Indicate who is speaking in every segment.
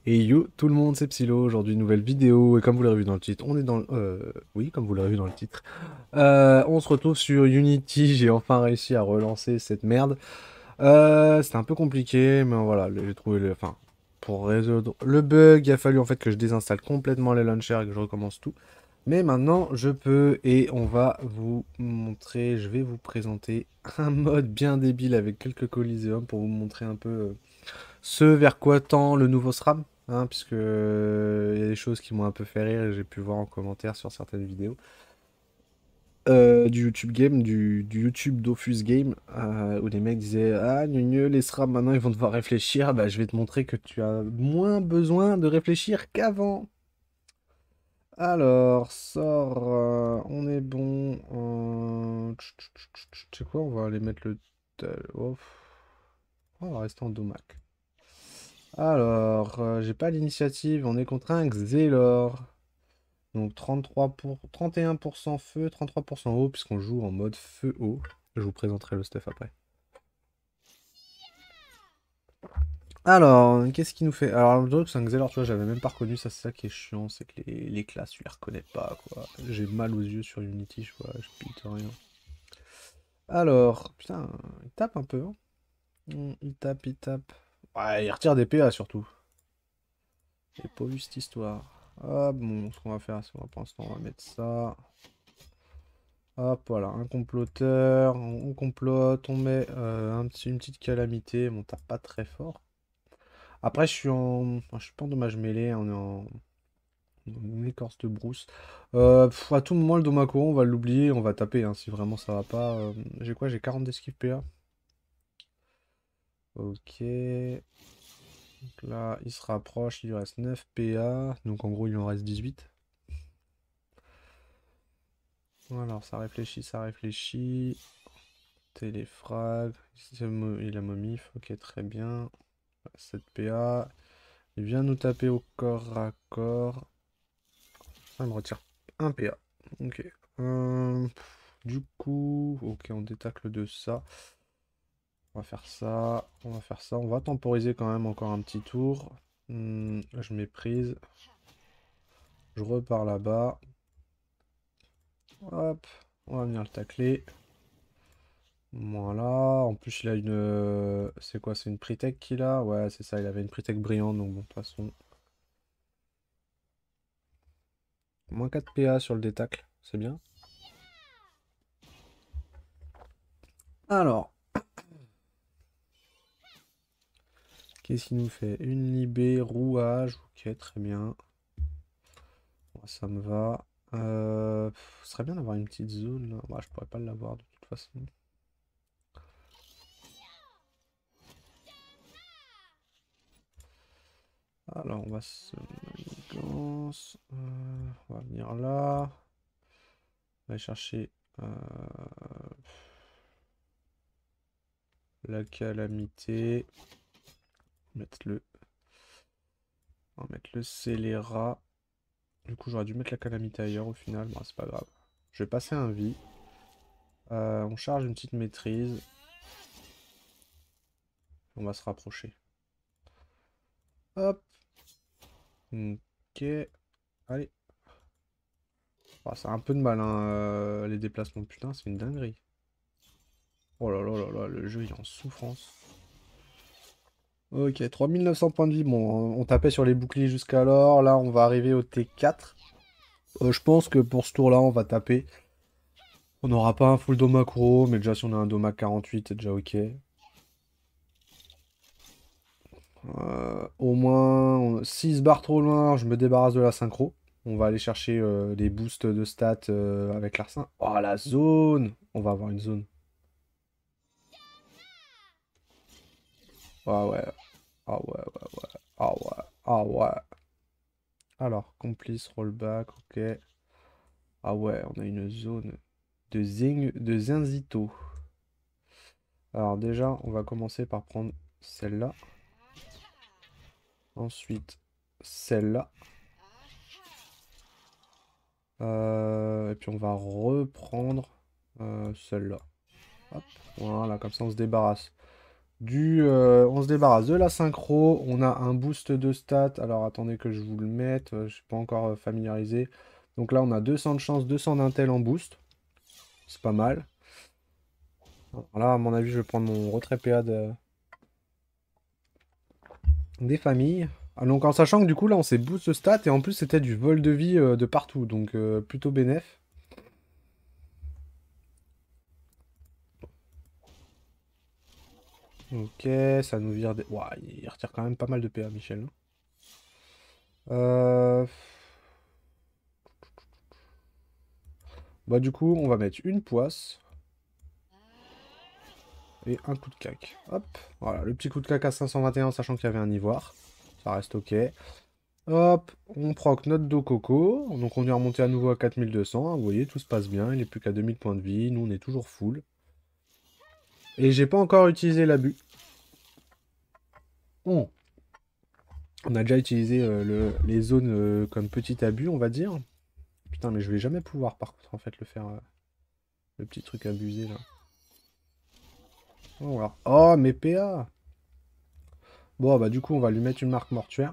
Speaker 1: Et yo tout le monde, c'est Psylo, aujourd'hui nouvelle vidéo, et comme vous l'avez vu dans le titre, on est dans le... oui, comme vous l'avez vu dans le titre. On se retrouve sur Unity, j'ai enfin réussi à relancer cette merde. C'était un peu compliqué, mais voilà, j'ai trouvé le... Enfin, pour résoudre le bug, il a fallu en fait que je désinstalle complètement les launchers et que je recommence tout. Mais maintenant, je peux, et on va vous montrer, je vais vous présenter un mode bien débile avec quelques Coliseum pour vous montrer un peu... ce vers quoi tend le nouveau SRAM, hein, puisque il y a des choses qui m'ont un peu fait rire et j'ai pu voir en commentaire sur certaines vidéos. Du YouTube Game, du YouTube Dofus Game, où les mecs disaient ah les SRAM maintenant ils vont devoir réfléchir. Bah je vais te montrer que tu as moins besoin de réfléchir qu'avant. Alors, sort, on est bon. Tu sais quoi, on va aller mettre le. Oh, on va rester en domac. Alors, j'ai pas l'initiative, on est contre un Xelor. Donc 31% feu, 33% eau, puisqu'on joue en mode feu-eau. Je vous présenterai le stuff après. Alors, qu'est-ce qu'il nous fait? Alors, le truc, c'est un Xelor, tu vois, j'avais même pas reconnu ça, c'est ça qui est chiant, c'est que les classes, tu les reconnais pas, quoi. J'ai mal aux yeux sur Unity, je vois, je pite rien. Alors, putain, il tape un peu, hein. Il tape, il tape. Ouais, il retire des PA surtout. J'ai pas vu cette histoire. Ah bon, ce qu'on va faire, c'est qu'on va pour l'instant, on va mettre ça. Hop, voilà, un comploteur, on complote, on met une petite calamité, bon, tape pas très fort. Après, je suis pas en dommage mêlé, on est en écorce de brousse. À tout moment, le Domako, on va l'oublier, on va taper, hein, si vraiment ça va pas. J'ai quoi? J'ai 40 d'esquive PA. Ok. Donc là, il se rapproche, il lui reste 9 PA, donc en gros, il lui en reste 18. Alors, ça réfléchit, ça réfléchit. Téléfrag, il a momif, ok, très bien. 7 PA. Il vient nous taper au corps à corps. Ça me retire un PA. Ok. Du coup, ok, on détacle de ça. On va faire ça. On va faire ça. On va temporiser quand même encore un petit tour. Je méprise. Je repars là-bas. Hop. On va venir le tacler. Voilà. En plus, il a une. C'est quoi? C'est une Pretech qu'il a? Ouais, c'est ça. Il avait une Pretech brillante. Donc, bon, de toute façon. Moins 4 PA sur le détacle. C'est bien. Alors. Qu'est-ce qu'il nous fait? Une libé, rouage. Ok, très bien. Bon, ça me va. Ce serait bien d'avoir une petite zone là. Bah, je pourrais pas l'avoir de toute façon. Alors, on va se manigance. On va venir là. On va aller chercher la calamité. On va mettre le scélérat. Du coup, j'aurais dû mettre la calamité ailleurs au final. Bon, c'est pas grave. Je vais passer un vie. On charge une petite maîtrise. On va se rapprocher. Hop. Ok. Allez. Ah, c'est un peu de mal, hein, les déplacements. Putain, c'est une dinguerie. Oh là là là là, le jeu il est en souffrance. Ok, 3900 points de vie. Bon, on tapait sur les boucliers jusqu'alors. Là, on va arriver au T4. Je pense que pour ce tour-là, on va taper. On n'aura pas un full Domakuro, mais déjà, si on a un Domak 48, c'est déjà ok. Au moins 6 barres trop loin, je me débarrasse de la synchro. On va aller chercher des boosts de stats avec l'arsen. Oh, la zone! On va avoir une zone. Ah ouais. Ah ouais, ouais, ouais. Ah ouais. Ah ouais. Alors, complice, rollback, ok. Ah ouais, on a une zone de Zinzito. Alors déjà, on va commencer par prendre celle-là. Ensuite, celle-là. Et puis on va reprendre celle-là. Hop, voilà, comme ça on se débarrasse On se débarrasse de la synchro. On a un boost de stats. Alors attendez que je vous le mette. Je suis pas encore familiarisé. Donc là, on a 200 de chance, 200 d'intel en boost. C'est pas mal. Alors là, à mon avis, je vais prendre mon retrait PA des familles. Ah, donc en sachant que du coup, là, on s'est boost de stats. Et en plus, c'était du vol de vie de partout. Donc plutôt bénéf. Ok, ça nous vire des... Ouah, il retire quand même pas mal de PA, Michel, hein. Euh, Bah du coup, on va mettre une poisse et un coup de cac. Hop, voilà, le petit coup de cac à 521, sachant qu'il y avait un ivoire. Ça reste ok. Hop, on proc notre dos coco. Donc on est remonté à nouveau à 4200, hein. Vous voyez, tout se passe bien. Il est plus qu'à 2000 points de vie. Nous, on est toujours full. Et j'ai pas encore utilisé l'abus. Bon, on a déjà utilisé les zones comme petit abus, on va dire. Putain, mais je vais jamais pouvoir, par contre, en fait, le faire. Le petit truc abusé, là. Oh, voilà. Oh, mais PA! Bon, bah du coup, on va lui mettre une marque mortuaire.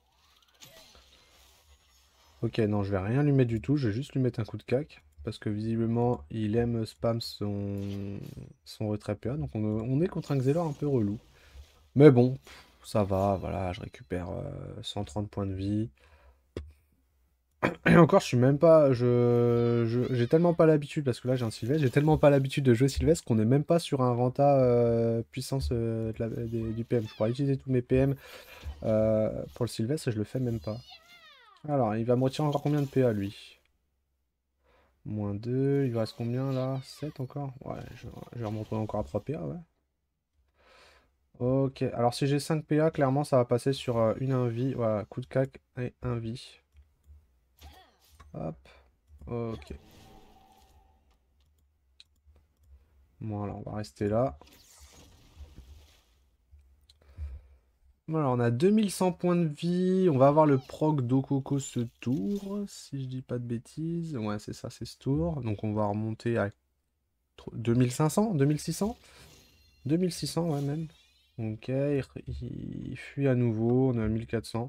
Speaker 1: Ok, non, je vais rien lui mettre du tout. Je vais juste lui mettre un coup de cac. Parce que visiblement, il aime spam son retrait PA. Donc on est contre un Xelor un peu relou. Mais bon, ça va, voilà, je récupère 130 points de vie. Et encore, je suis même pas. J'ai tellement pas l'habitude, parce que là j'ai un Sylvestre, j'ai tellement pas l'habitude de jouer Sylvestre qu'on n'est même pas sur un renta puissance du PM. Je pourrais utiliser tous mes PM pour le Sylvestre et je le fais même pas. Alors, il va me retirer encore combien de PA lui? Moins 2, il lui reste combien là? 7 encore? Ouais, je vais remonter encore à 3 PA, ouais. Ok, alors si j'ai 5 PA, clairement ça va passer sur une 1 vie. Voilà, coup de cac et 1 vie. Hop, ok. Voilà, on va rester là. Voilà, on a 2100 points de vie. On va avoir le proc d'Okoko ce tour, si je dis pas de bêtises. Ouais, c'est ça, c'est ce tour. Donc on va remonter à 2500, 2600? 2600, ouais, même. Ok, il fuit à nouveau. On est à 1400.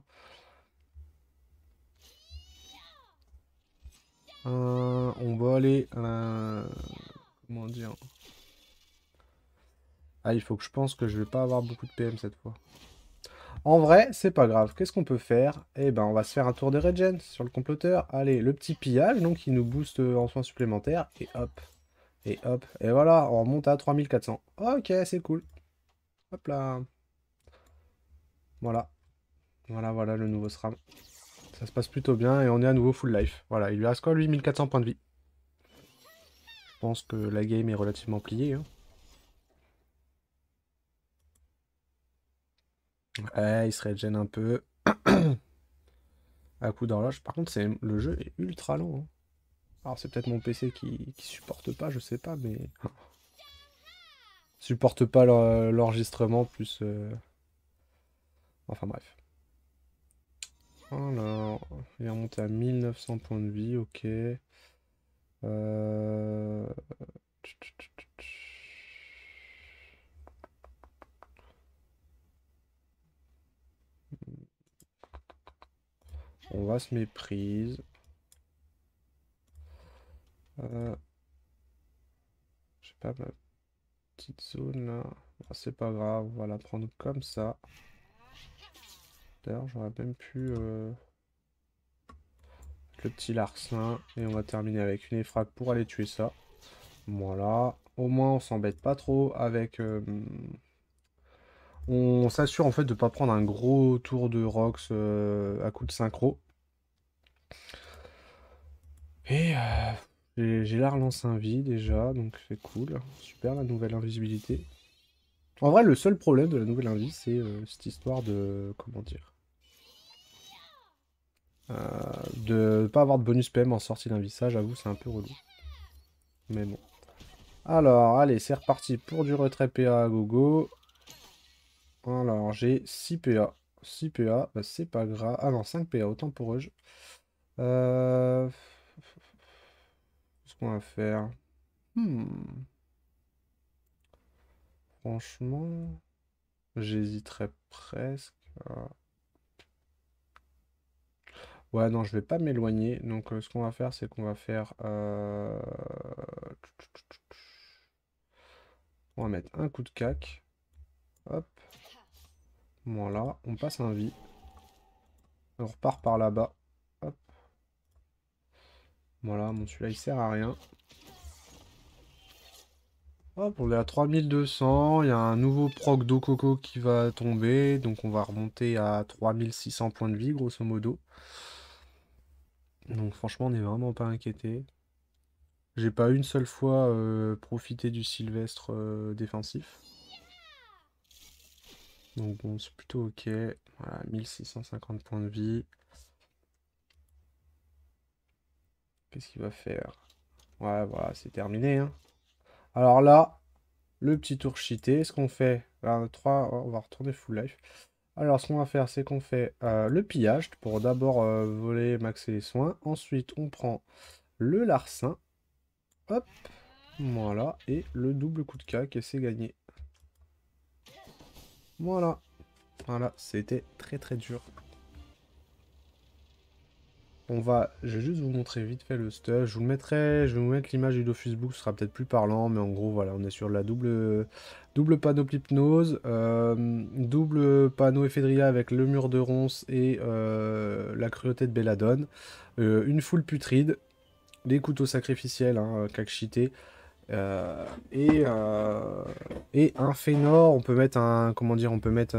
Speaker 1: On va aller... comment dire? Ah, il faut que je pense que je vais pas avoir beaucoup de PM cette fois. En vrai, c'est pas grave. Qu'est-ce qu'on peut faire? Eh ben, on va se faire un tour de regen sur le comploteur. Allez, le petit pillage, donc il nous booste en soins supplémentaires. Et hop, et hop. Et voilà, on remonte à 3400. Ok, c'est cool. Hop là. Voilà. Voilà, voilà le nouveau SRAM. Ça se passe plutôt bien et on est à nouveau full life. Voilà, il lui reste quoi, lui? 1400 points de vie. Je pense que la game est relativement pliée, hein. Ouais, il se régène un peu. À coup d'horloge. Par contre, le jeu est ultra lent, hein. Alors, c'est peut-être mon PC qui supporte pas, je sais pas, mais... supporte pas l'enregistrement, plus... Enfin, bref. Alors, il est remonté à 1900 points de vie, ok. Euh, On va se méprise. Euh, Je sais pas, ma petite zone là. Ah, c'est pas grave, on va la prendre comme ça. D'ailleurs, j'aurais même pu le petit larcin. Et on va terminer avec une effrac pour aller tuer ça. Voilà. Au moins, on s'embête pas trop avec... On s'assure en fait de pas prendre un gros tour de Rox à coup de synchro. Et j'ai la relance invie déjà, donc c'est cool. Super la nouvelle invisibilité. En vrai, le seul problème de la nouvelle invis, c'est cette histoire de... Comment dire? De pas avoir de bonus PM en sortie d'invis. Ça, j'avoue, c'est un peu relou. Mais bon. Alors, allez, c'est reparti pour du retrait PA à gogo. Alors, j'ai 6 PA. 6 PA, bah, c'est pas grave. Ah non, 5 PA, autant pour eux. Euh... Qu'est-ce qu'on va faire? Hmm. Franchement... J'hésiterais presque. Ouais, non, je vais pas m'éloigner. Donc, ce qu'on va faire, c'est qu'on va faire... On va mettre un coup de cac. Hop. Voilà, on passe un vie. On repart par là-bas. Hop. Voilà, bon, celui-là, il sert à rien. Hop, on est à 3200. Il y a un nouveau proc d'Okoko qui va tomber. Donc, on va remonter à 3600 points de vie, grosso modo. Donc, franchement, on n'est vraiment pas inquiété. J'ai pas une seule fois profité du Sylvestre défensif. Donc bon, c'est plutôt ok. Voilà, 1650 points de vie. Qu'est-ce qu'il va faire? Ouais, voilà, c'est terminé, hein. Alors là, le petit tour cheaté. Ce qu'on fait... Alors, 3, on va retourner full life. Alors, ce qu'on va faire, c'est qu'on fait le pillage pour d'abord voler, maxer les soins. Ensuite, on prend le larcin. Hop, voilà. Et le double coup de cac et c'est gagné. Voilà. Voilà, c'était très très dur. Je vais juste vous montrer vite fait le stuff. Je vous le mettrai, je vais vous mettre l'image du Dofus Book, ce sera peut-être plus parlant, mais en gros, voilà, on est sur la double panoplie hypnose, double panneau Ephedria avec le mur de ronces et la cruauté de Belladone, une foule putride, des couteaux sacrificiels, hein, cheaté, et un Fëanor. On peut mettre un, comment dire, on peut mettre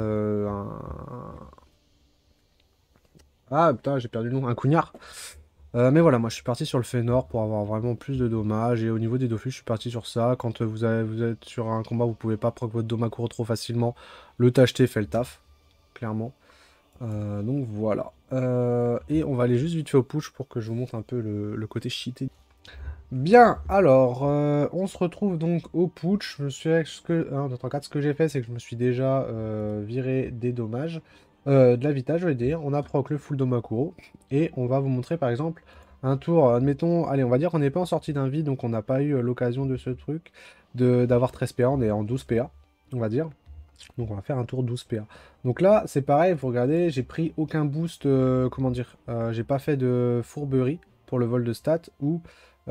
Speaker 1: ah putain, j'ai perdu le nom, un Cougnard. Mais voilà, moi je suis parti sur le Fëanor pour avoir vraiment plus de dommages. Et au niveau des Dofus, je suis parti sur ça. Quand vous êtes sur un combat, vous pouvez pas proc votre Domakuro trop facilement. Le tacheté fait le taf, clairement. Donc voilà. Et on va aller juste vite fait au push pour que je vous montre un peu le côté cheaté. Bien, alors, on se retrouve donc au putsch. Je me suis, ce que j'ai fait, c'est que je me suis déjà viré des dommages, de la vita, je vais dire. On a proc le full Domakuro, et on va vous montrer par exemple un tour, admettons, allez, on va dire qu'on n'est pas en sortie d'un vide, donc on n'a pas eu l'occasion de ce truc, d'avoir 13 PA, on est en 12 PA, on va dire. Donc on va faire un tour 12 PA. Donc là, c'est pareil, vous regardez, j'ai pris aucun boost, comment dire, j'ai pas fait de fourberie pour le vol de stats, ou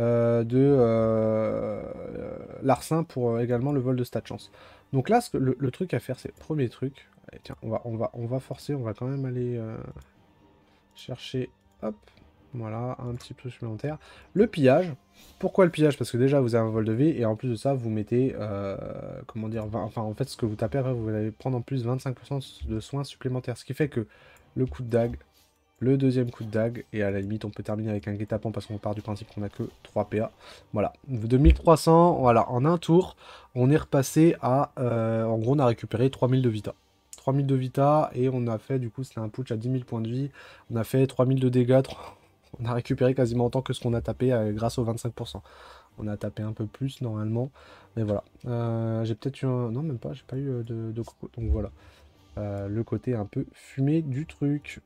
Speaker 1: larcin pour également le vol de stats chance. Donc là, le truc à faire, c'est le premier truc. Allez, tiens, on va forcer, on va quand même aller chercher, hop, voilà, un petit peu supplémentaire. Le pillage. Pourquoi le pillage? Parce que déjà, vous avez un vol de vie, et en plus de ça, vous mettez, comment dire, enfin, en fait, ce que vous tapez, après, vous allez prendre en plus 25% de soins supplémentaires. Ce qui fait que le coup de dague, le deuxième coup de dague, et à la limite, on peut terminer avec un guet-apens parce qu'on part du principe qu'on a que 3 PA. Voilà, de 1300, voilà, en un tour, on est repassé à, en gros, on a récupéré 3000 de vita. 3000 de vita, et on a fait, du coup, c'était un putsch à 10 000 points de vie. On a fait 3000 de dégâts, on a récupéré quasiment autant que ce qu'on a tapé grâce aux 25%. On a tapé un peu plus normalement, mais voilà. J'ai peut-être eu un... Non, même pas, j'ai pas eu de coco, donc voilà. Le côté un peu fumé du truc.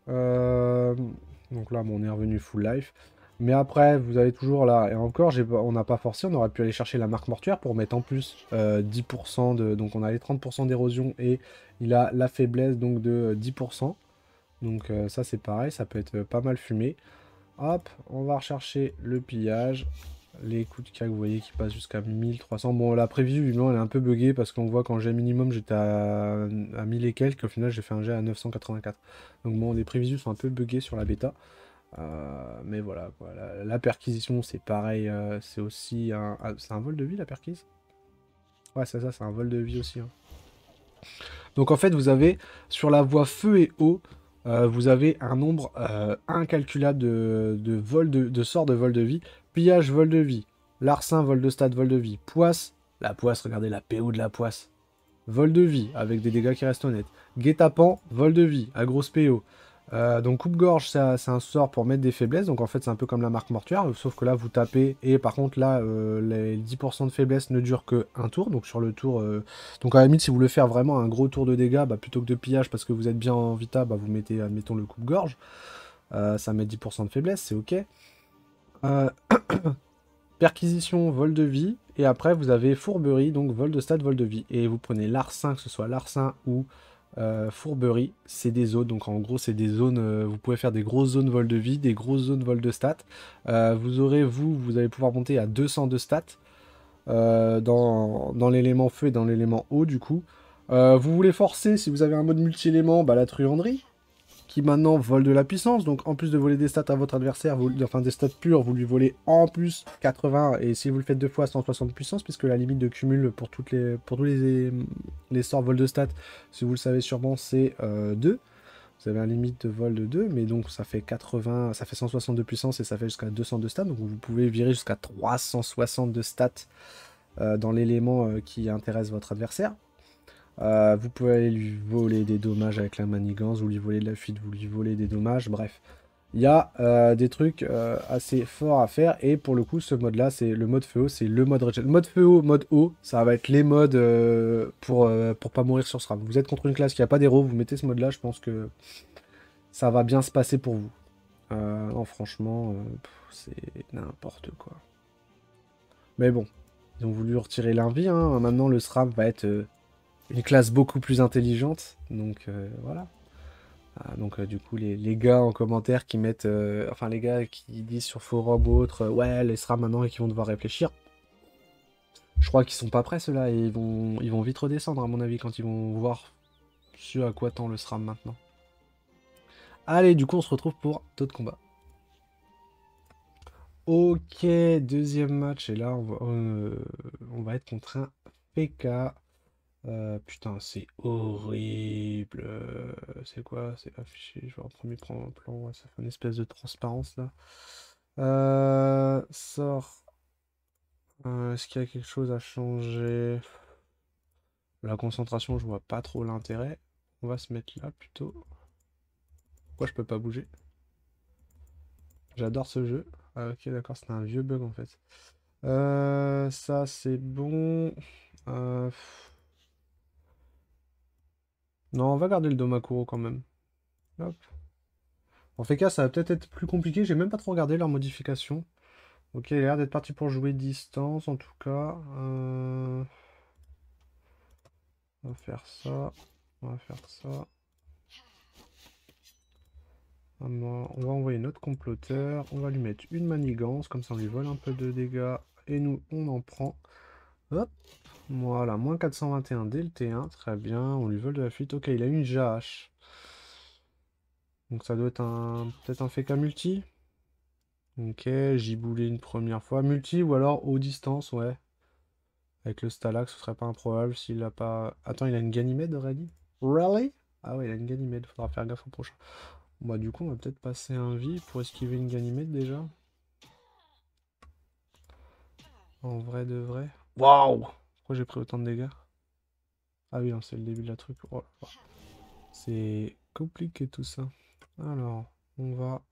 Speaker 1: Donc là, bon, on est revenu full life. Mais après, vous avez toujours là, et encore, on n'a pas forcé, on aurait pu aller chercher la marque mortuaire pour mettre en plus 10% de... Donc on a les 30% d'érosion, et il a la faiblesse donc de 10%. Donc ça c'est pareil, ça peut être pas mal fumé. Hop, on va rechercher le pillage. Les coups de cac, vous voyez, qui passent jusqu'à 1300. Bon, la prévision, évidemment, elle est un peu buggée parce qu'on voit qu'en jet minimum, j'étais à 1000 et quelques. Au final, j'ai fait un jet à 984. Donc bon, les prévisions sont un peu buggées sur la bêta. Mais voilà, quoi. La perquisition, c'est pareil. C'est aussi un... c'est un vol de vie, la perquise? Ouais, c'est ça, c'est un vol de vie aussi, hein. Donc en fait, vous avez, sur la voie feu et eau, vous avez un nombre incalculable de sorts de vol de vie. Pillage, vol de vie. Larcin, vol de stade, vol de vie. Poisse, la poisse, regardez la PO de la poisse. Vol de vie, avec des dégâts qui restent honnêtes. Guet-apens, vol de vie, à grosse PO. Donc coupe-gorge, c'est un sort pour mettre des faiblesses. Donc en fait, c'est un peu comme la marque mortuaire. Sauf que là, vous tapez. Et par contre, là, les 10% de faiblesse ne durent que un tour. Donc sur le tour... Donc à la limite, si vous voulez faire vraiment un gros tour de dégâts, bah, plutôt que de pillage parce que vous êtes bien en vita, bah, vous mettez, admettons, le coupe-gorge. Ça met 10% de faiblesse, c'est ok. Perquisition, vol de vie. Et après, vous avez fourberie, donc vol de stade, vol de vie. Et vous prenez larcin, que ce soit larcin ou Fourberie, c'est des zones. Donc en gros, c'est des zones. Vous pouvez faire des grosses zones vol de vie, des grosses zones vol de stats. Vous allez pouvoir monter à 200 de stats dans l'élément feu et dans l'élément eau, du coup. Vous voulez forcer, si vous avez un mode multi-élément, bah, la truanderie, qui maintenant vole de la puissance. Donc en plus de voler des stats à votre adversaire, enfin des stats pures, vous lui volez en plus 80. Et si vous le faites deux fois, 160 de puissance, puisque la limite de cumul pour tous les sorts vol de stats, si vous le savez sûrement, c'est 2. Vous avez un limite de vol de 2, mais donc ça fait 80, ça fait 160 de puissance et ça fait jusqu'à 200 de stats. Donc vous pouvez virer jusqu'à 360 de stats dans l'élément qui intéresse votre adversaire. Vous pouvez aller lui voler des dommages avec la manigance, vous lui volez de la fuite, vous lui volez des dommages, bref. Il y a des trucs assez forts à faire, et pour le coup, ce mode-là, c'est le mode feu haut, c'est le mode regen. Mode feu haut, mode haut, ça va être les modes pour pas mourir sur SRAM. Vous êtes contre une classe qui a pas d'héros, vous mettez ce mode-là, je pense que ça va bien se passer pour vous. Non, franchement, c'est n'importe quoi. Mais bon, ils ont voulu retirer l'envie, hein. Maintenant le SRAM va être une classe beaucoup plus intelligente, donc voilà. Donc du coup les gars en commentaire qui mettent, enfin les gars qui disent sur forum ou autre, ouais les SRAM maintenant et qui vont devoir réfléchir. Je crois qu'ils sont pas prêts ceux-là et ils vont vite redescendre à mon avis quand ils vont voir ce à quoi tend le SRAM maintenant. Allez, du coup on se retrouve pour d'autres combats. Ok, deuxième match et là on va être contre un PK. Putain, c'est horrible. C'est quoi? C'est affiché. Je vais en premier prendre un plan. Ouais, ça fait une espèce de transparence là. Sort. Est-ce qu'il y a quelque chose à changer? La concentration, je vois pas trop l'intérêt. On va se mettre là plutôt. Pourquoi je peux pas bouger? J'adore ce jeu. Ah, ok, d'accord, c'était un vieux bug en fait. Ça c'est bon. Non, on va garder le Domakuro quand même. Hop. En fait, ça va peut-être être plus compliqué. J'ai même pas trop regardé leurs modifications. Ok, il a l'air d'être parti pour jouer distance en tout cas. On va faire ça. On va faire ça. On va envoyer notre comploteur. On va lui mettre une manigance. Comme ça, on lui vole un peu de dégâts. Et nous, on en prend. Hop. Voilà, moins 421 dès le T1. Très bien. On lui vole de la fuite. Ok, il a une JH. Donc ça doit être peut-être un FK multi. Ok, giboulé une première fois. Multi ou alors haut distance, ouais. Avec le Stalax, ce serait pas improbable s'il a pas... Attends, il a une Ganymède, Aurélie? Really? Ah ouais, il a une Ganymède, faudra faire gaffe au prochain. Bah du coup, on va peut-être passer un vie pour esquiver une Ganymède déjà. En vrai de vrai. Waouh! Pourquoi j'ai pris autant de dégâts? Ah oui, non, c'est le début de la truc. Oh là là. C'est compliqué tout ça. Alors, on va...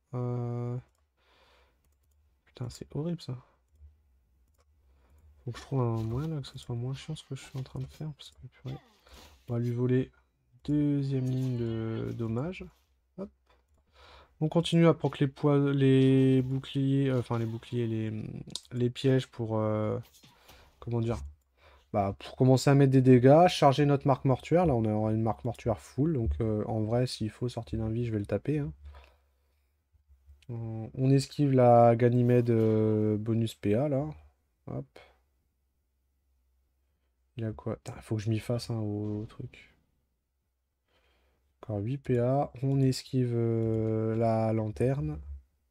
Speaker 1: Putain, c'est horrible ça. Faut que je trouve un moyen là, que ce soit moins chiant ce que je suis en train de faire. Parce que, purée. On va lui voler deuxième ligne de dommage. Hop. On continue à proc les boucliers, enfin les boucliers, les pièges pour, comment dire, bah, pour commencer à mettre des dégâts, charger notre marque mortuaire. Là, on aura une marque mortuaire full, donc en vrai, s'il faut sortir d'un vie, je vais le taper, hein. On esquive la Ganymède bonus PA, là. Hop. Il y a quoi? Il faut que je m'y fasse, hein, au truc. Encore 8 PA. On esquive la lanterne.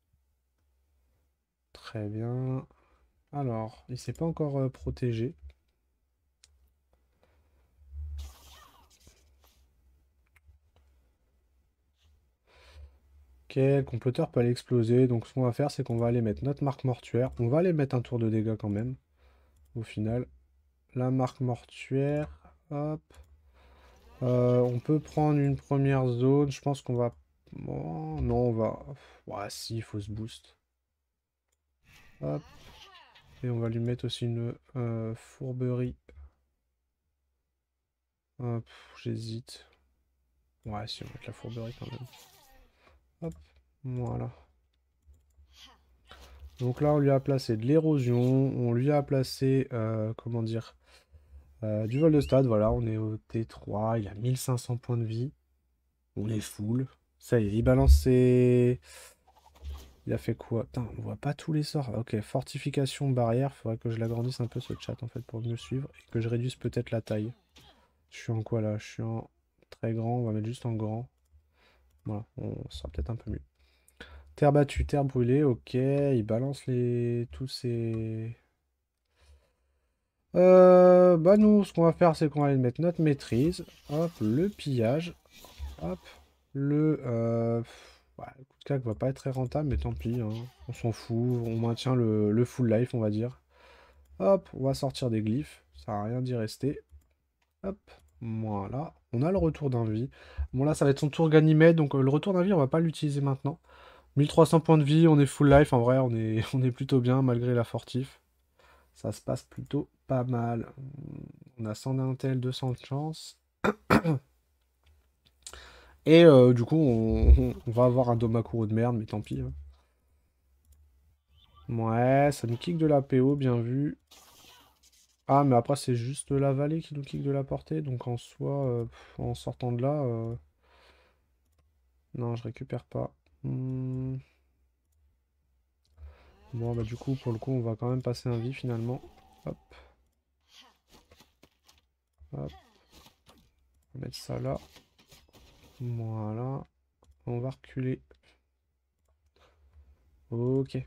Speaker 1: Très bien. Alors, il s'est pas encore protégé. Ok, le comploteur peut aller exploser. Donc ce qu'on va faire, c'est qu'on va aller mettre notre marque mortuaire. On va aller mettre un tour de dégâts quand même. Au final. La marque mortuaire. Hop. On peut prendre une première zone. Je pense qu'on va... Oh, non, on va... Ouais, si, il faut se boost. Hop. Et on va lui mettre aussi une fourberie. Hop, j'hésite. Ouais, si, on va mettre la fourberie quand même. Hop, voilà. Donc là, on lui a placé de l'érosion, on lui a placé, comment dire, Du vol de stade, voilà, on est au T3, il a 1500 points de vie. On est full. Ça y est, il balance ses... Il a fait quoi? Putain, on voit pas tous les sorts. Ok, fortification, barrière. Faudrait que je l'agrandisse un peu ce chat en fait pour mieux suivre. Et que je réduise peut-être la taille. Je suis en quoi là? Je suis en très grand. On va mettre juste en grand. Voilà, on sera peut-être un peu mieux. Terre battue, terre brûlée. Ok, il balance tous ces... Bah nous, ce qu'on va faire, c'est qu'on va aller mettre notre maîtrise. Hop, le pillage. Hop, ouais, le coup de cac va pas être très rentable, mais tant pis, hein. On s'en fout, on maintient le full life, on va dire. Hop, on va sortir des glyphes, ça va rien d'y rester. Hop, voilà. On a le retour d'un vie. Bon là, ça va être son tour Ganymède, donc le retour d'un vie, on va pas l'utiliser maintenant. 1300 points de vie, on est full life, en vrai, on est plutôt bien, malgré la fortif. Ça se passe plutôt pas mal. On a 100 d'intel, 200 de chance. Et du coup, on va avoir un Domakuro de merde, mais tant pis, hein. Ouais, ça nous kick de la PO, bien vu. Ah, mais après, c'est juste la vallée qui nous kick de la portée. Donc en soi, en sortant de là, non, je récupère pas. Bon, bah du coup, pour le coup, on va quand même passer un vie finalement. Hop, hop. On va mettre ça là. Voilà. On va reculer. Ok.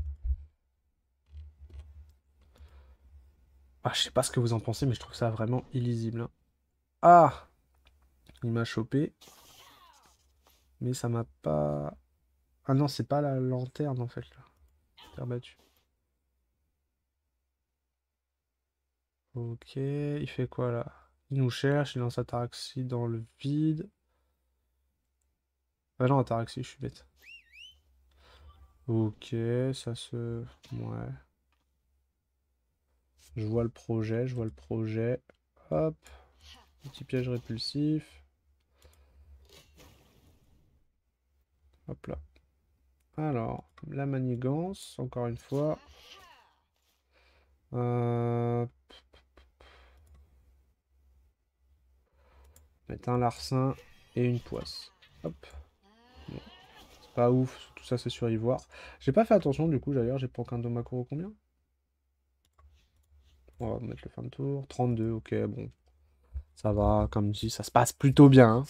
Speaker 1: Ah, je sais pas ce que vous en pensez, mais je trouve ça vraiment illisible, hein. Ah! Il m'a chopé. Mais ça m'a pas... Ah non, c'est pas la lanterne en fait, là. Terre battue. Ok, il fait quoi là? Il nous cherche, il lance Ataraxie dans le vide. Ah non, Ataraxie, je suis bête. Ok, ça se... Ouais. Je vois le projet, je vois le projet. Hop, petit piège répulsif. Hop là. Alors, la manigance, encore une fois. Euh... Mettre un larcin et une poisse. Hop. Bon, c'est pas ouf, tout ça c'est sur ivoire. J'ai pas fait attention du coup d'ailleurs, j'ai pas qu'un Domakuro combien? On va mettre le fin de tour. 32, ok, bon. Ça va, comme dit, ça se passe plutôt bien, hein.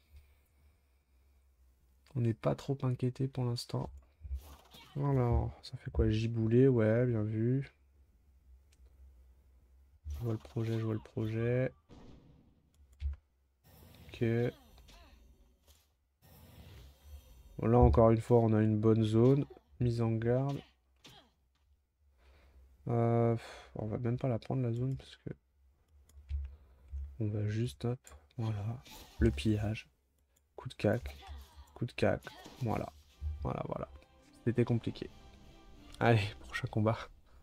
Speaker 1: On n'est pas trop inquiété pour l'instant. Alors, ça fait quoi? Giboulé, ouais, bien vu. Je vois le projet, je vois le projet. Ok. Bon, là, encore une fois, on a une bonne zone. Mise en garde. On va même pas la prendre, la zone, parce que... On va juste, hop, voilà. Le pillage. Coup de cac. Coup de cac. Voilà. Voilà, voilà. C'était compliqué. Allez, prochain combat.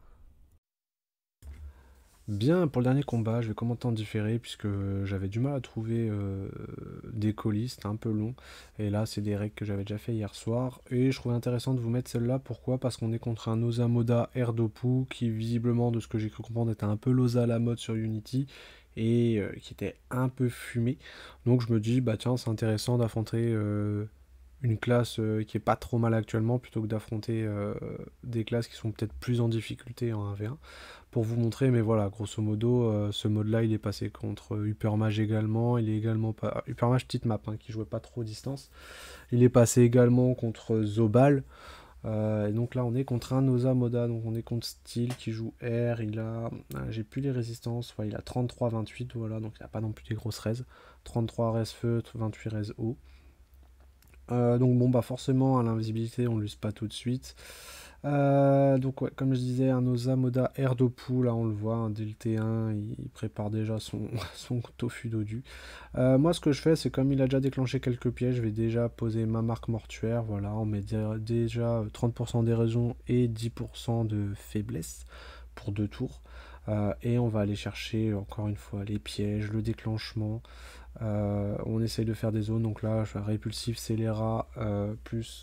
Speaker 1: Bien, pour le dernier combat, je vais commenter en différé puisque j'avais du mal à trouver des colis, c'était un peu long. Et là, c'est des règles que j'avais déjà fait hier soir. Et je trouvais intéressant de vous mettre celle-là. Pourquoi? Parce qu'on est contre un Osamoda Erdopu qui, visiblement, de ce que j'ai cru comprendre, était un peu l'Osa à la mode sur Unity et qui était un peu fumé. Donc je me dis, bah tiens, c'est intéressant d'affronter une classe qui est pas trop mal actuellement plutôt que d'affronter des classes qui sont peut-être plus en difficulté en 1v1 pour vous montrer, mais voilà, grosso modo, ce mode-là, il est passé contre Hypermage également. Il est également pas... Hypermage, petite map, hein, qui jouait pas trop distance. Il est passé également contre Zobal. Et donc là, on est contre un Osamoda, donc on est contre Steel qui joue R. Il a... J'ai plus les résistances, ouais, il a 33-28, voilà, donc il a pas non plus des grosses raises. 33 res feu, 28 res eau. Donc bon, bah forcément, à l'invisibilité, on ne l'use pas tout de suite. Donc ouais, comme je disais, un Osamoda Erdopu, là on le voit, un DLT1, il prépare déjà son, son tofu dodu. Moi ce que je fais, c'est comme il a déjà déclenché quelques pièges, je vais déjà poser ma marque mortuaire, voilà, on met déjà 30% d'érosion et 10% de faiblesse pour 2 tours. Et on va aller chercher encore une fois les pièges, le déclenchement. On essaye de faire des zones, donc là je fais répulsif, scélérat, plus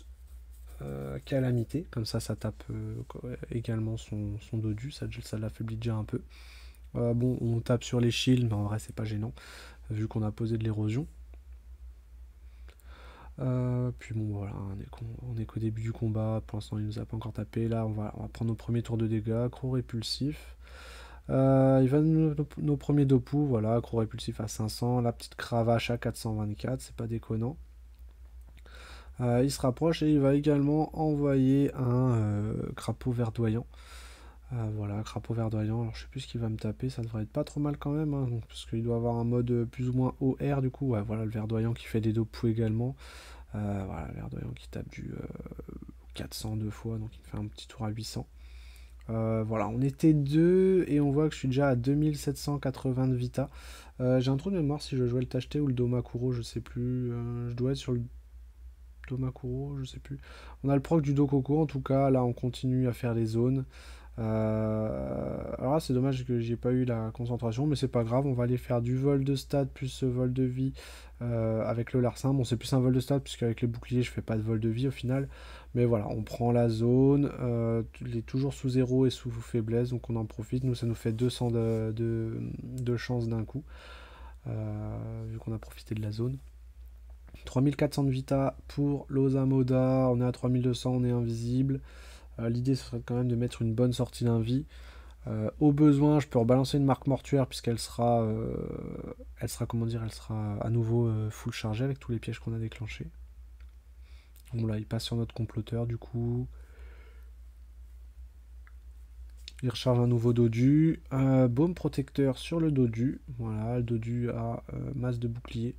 Speaker 1: calamité, comme ça tape également son dodu, ça l'affaiblit déjà un peu. Bon, on tape sur les shields, mais en vrai, c'est pas gênant, vu qu'on a posé de l'érosion. Puis bon, voilà, on est qu'au début du combat. Pour l'instant, il nous a pas encore tapé. Là, on va prendre nos premiers tours de dégâts. Accro répulsif. Il va nos premiers dopous, voilà, accro répulsif à 500. La petite cravache à 424, c'est pas déconnant. Il se rapproche et il va également envoyer un crapaud verdoyant. Voilà, crapaud verdoyant. Alors je sais plus ce qu'il va me taper, ça devrait être pas trop mal quand même, hein, donc, parce qu'il doit avoir un mode plus ou moins OR du coup. Ouais, voilà, le verdoyant qui fait des dopous également. Voilà, le verdoyant qui tape du 400 deux fois, donc il fait un petit tour à 800. Voilà, on était deux et on voit que je suis déjà à 2780 de vita. J'ai un trou de mémoire si je jouais le Tachete ou le Domakuro, je sais plus. Je dois être sur le Domakuro, je sais plus. On a le proc du Dokoko en tout cas, là on continue à faire les zones. Alors là c'est dommage que j'ai pas eu la concentration, mais c'est pas grave, on va aller faire du vol de stade plus vol de vie avec le larcin. Bon, c'est plus un vol de stade puisqu'avec les boucliers je fais pas de vol de vie au final, mais voilà, on prend la zone, il est toujours sous 0 et sous faiblesse, donc on en profite. Nous ça nous fait 200 de chance d'un coup, vu qu'on a profité de la zone. 3400 de vita pour l'Osamoda, on est à 3200, on est invisible. L'idée serait quand même de mettre une bonne sortie d'invie. Au besoin, je peux rebalancer une marque mortuaire puisqu'elle sera, comment dire, elle sera à nouveau full chargée avec tous les pièges qu'on a déclenchés. Bon là, il passe sur notre comploteur du coup. Il recharge un nouveau dodu. Baume protecteur sur le dodu. Voilà, le dodu a masse de bouclier.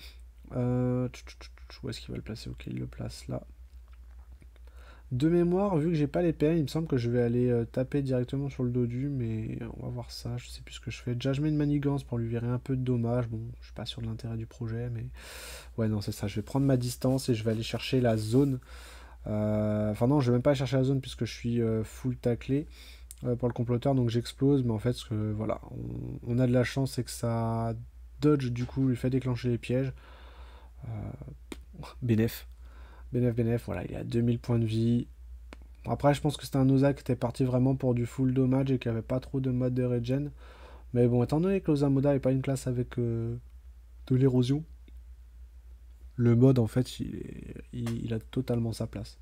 Speaker 1: Où est-ce qu'il va le placer? Ok, il le place là. De mémoire, vu que j'ai pas les PM, il me semble que je vais aller taper directement sur le dodu, mais on va voir ça, je sais plus ce que je fais. Déjà, je mets une manigance pour lui virer un peu de dommages. Bon, je suis pas sûr de l'intérêt du projet, mais... Ouais, non, c'est ça, je vais prendre ma distance et je vais aller chercher la zone. Enfin non, je vais même pas aller chercher la zone puisque je suis full taclé pour le comploteur, donc j'explose, mais en fait, voilà, on a de la chance, c'est que ça dodge, du coup, lui fait déclencher les pièges. Bénef. Bénef, voilà, il est à 2000 points de vie. Après, je pense que c'était un Osa qui était parti vraiment pour du full damage et qui avait pas trop de mode de regen. Mais bon, étant donné que l'Osamoda n'est pas une classe avec de l'érosion, le mode, en fait, il a totalement sa place.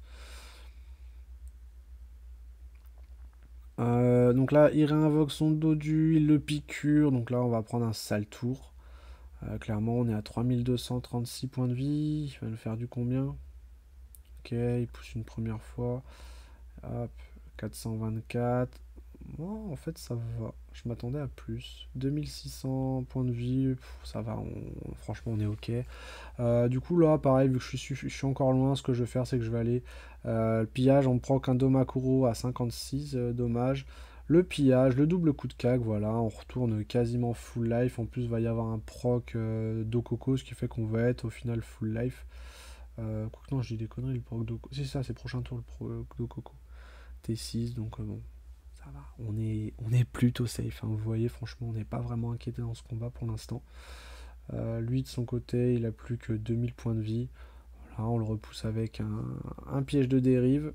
Speaker 1: Donc là, il réinvoque son dodu, il le piqûre. Donc là, on va prendre un sale tour. Clairement, on est à 3236 points de vie. Il va nous faire du combien? Ok, il pousse une première fois. Hop, 424. Oh, en fait, ça va. Je m'attendais à plus. 2600 points de vie, ça va. Franchement, on est ok. Du coup, là, pareil, vu que je suis encore loin, ce que je vais faire, c'est que je vais aller. Le pillage, on prend qu'un Domakuro à 56 dommages. Le pillage, le double coup de cac, voilà. On retourne quasiment full life. En plus, il va y avoir un proc Dokoko, ce qui fait qu'on va être au final full life. Quoique non, je dis des conneries, le proc Dokoko. C'est ça, c'est prochain tour le proc Dokoko. T6, donc bon, ça va. On est plutôt safe, hein. Vous voyez, franchement, on n'est pas vraiment inquiété dans ce combat pour l'instant. Lui, de son côté, il a plus que 2000 points de vie. Voilà, on le repousse avec un piège de dérive.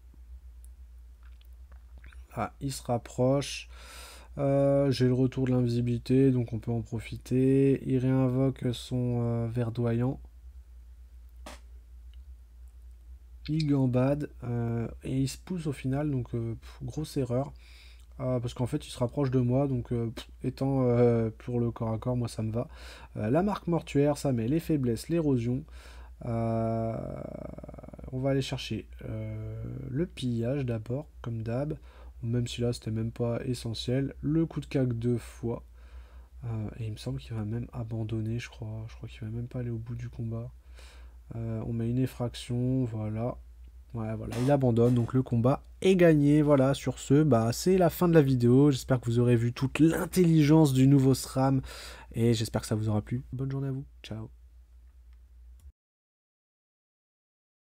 Speaker 1: Ah, il se rapproche. J'ai le retour de l'invisibilité, donc on peut en profiter. Il réinvoque son verdoyant. Il gambade et il se pousse au final, donc grosse erreur. Parce qu'en fait il se rapproche de moi, donc étant pour le corps à corps, moi ça me va. La marque mortuaire, ça met les faiblesses, l'érosion. On va aller chercher le pillage d'abord, comme d'hab, même si là c'était même pas essentiel. Le coup de cac 2 fois. Et il me semble qu'il va même abandonner, je crois qu'il va même pas aller au bout du combat. On met une effraction, voilà. Ouais, voilà, il abandonne, donc le combat est gagné. Voilà, sur ce, bah, c'est la fin de la vidéo. J'espère que vous aurez vu toute l'intelligence du nouveau SRAM et j'espère que ça vous aura plu. Bonne journée à vous, ciao.